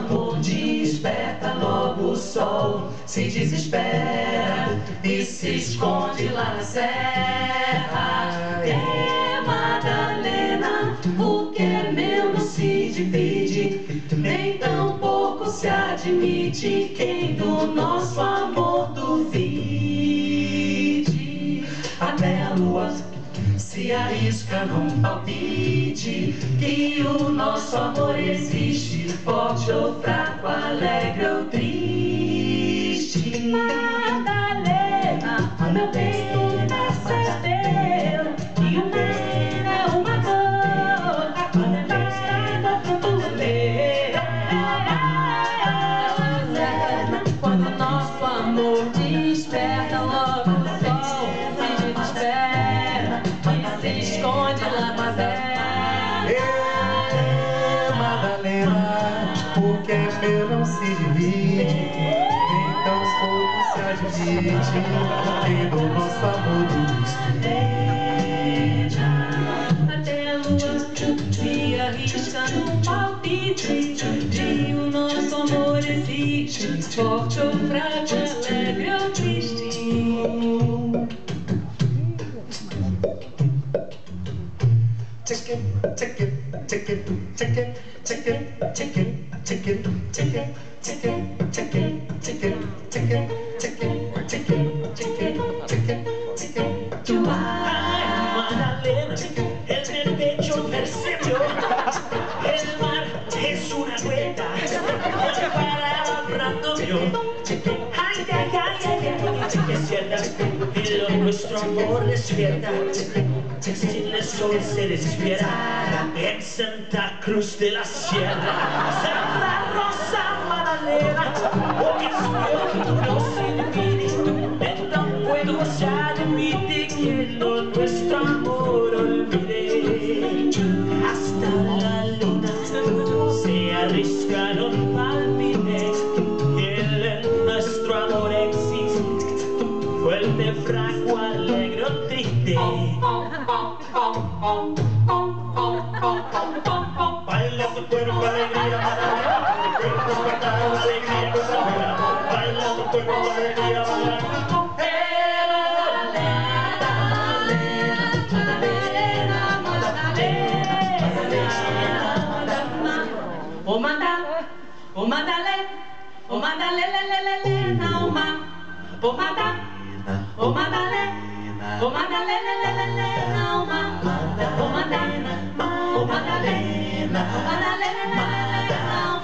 amor desperta, logo o sol se desespera e se esconde lá na serra. É Madalena, o que é meu não se divide, nem tão pouco se admite quem do nosso amor duvide. Até a lua se arrisca num palpite que o nosso amor existe, forte ou fraco, alegre ou triste. Madalena, meu bem, tu nasces teu, e o meu é uma gota condensada do meu. Quando o nosso amor desperta, logo o sol se desespera e se esconde lá na terra. Madalena, o que é meu não se divide, então os poucos se admite, quem do nosso amor despede. Até a lua se arrisca num palpite de o nosso amor existe, forte ou fraco, alegre ou triste. Check it, check it, check it, check it, check it, check it, check it, check it, check it, check it, check it, check it, check it, check it, check it, check it, check it. Ay, Madalena, el del pecho percibió, el mar es una rueda, para el rato vio. Ay, ay, ay, ay, ay, que cierta, y lo nuestro amor despierta. Si el sol se desespera en Santa Cruz de la Sierra, Santa Rosa Madalena, porque es mío, no se divide, en tan fuego se admite que lo nuestro amor olvide. Hasta la luna se arrisca en un palpite, que en nuestro amor existe, fuerte, fraco, alegre o triste. Baila tu cuerpo alegría, Madalena, tu cuerpo despertar la alegría que se espera. Baila tu cuerpo alegría, Madalena. Oh Madalena, oh Madalena, oh Madalena, oh Madalena, oh Madalena, oh Madalena, oh Madalena, oh Madalena, oh Madalena, oh Madalena, oh Madalena, oh Madalena.